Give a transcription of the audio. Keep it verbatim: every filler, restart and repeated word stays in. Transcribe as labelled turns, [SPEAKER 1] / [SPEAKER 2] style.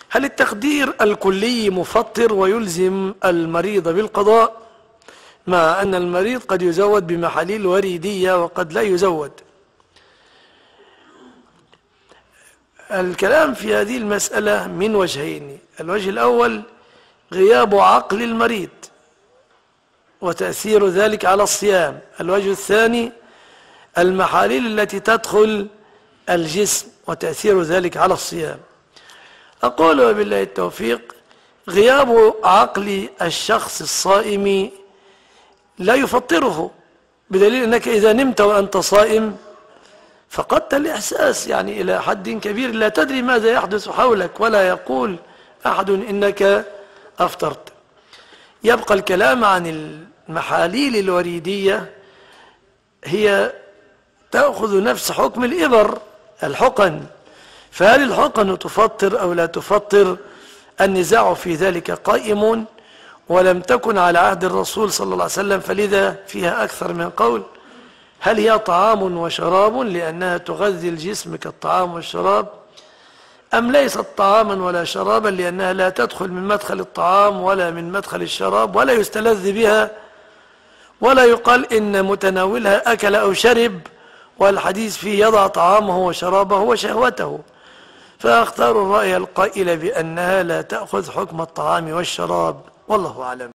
[SPEAKER 1] هل التخدير الكلي مفطر ويلزم المريض بالقضاء، مع أن المريض قد يزود بمحاليل وريدية وقد لا يزود؟ الكلام في هذه المسألة من وجهين. الوجه الأول غياب عقل المريض وتأثير ذلك على الصيام. الوجه الثاني المحاليل التي تدخل الجسم وتأثير ذلك على الصيام. أقول وبالله التوفيق: غياب عقل الشخص الصائم لا يفطره، بدليل أنك إذا نمت وأنت صائم فقدت الإحساس يعني إلى حد كبير، لا تدري ماذا يحدث حولك ولا يقول أحد إنك أفطرت. يبقى الكلام عن المحاليل الوريدية، هي تأخذ نفس حكم الإبر الحقن، فهل الحقن تفطر أو لا تفطر؟ النزاع في ذلك قائم، ولم تكن على عهد الرسول صلى الله عليه وسلم، فلذا فيها أكثر من قول. هل هي طعام وشراب لأنها تغذي الجسم كالطعام والشراب، أم ليست طعاما ولا شرابا لأنها لا تدخل من مدخل الطعام ولا من مدخل الشراب ولا يستلذ بها ولا يقال إن متناولها أكل أو شرب، والحديث فيه يضع طعامه وشرابه وشهوته؟ فأختار الرأي القائل بأنها لا تأخذ حكم الطعام والشراب، والله أعلم.